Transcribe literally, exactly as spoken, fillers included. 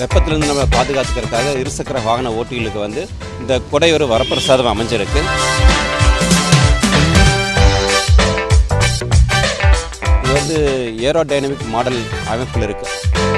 வெப்பத்திலிருந்து நம்ம பாதுகாத்துக்கிறதுக்காக இருசக்கர வாகன ஓட்டிகளுக்கு வந்து இந்த கொடை ஒரு வரப்பிரசாதம் அமைஞ்சிருக்கு. இது வந்து ஏரோடைனமிக் மாடல் அமைப்பில் இருக்குது.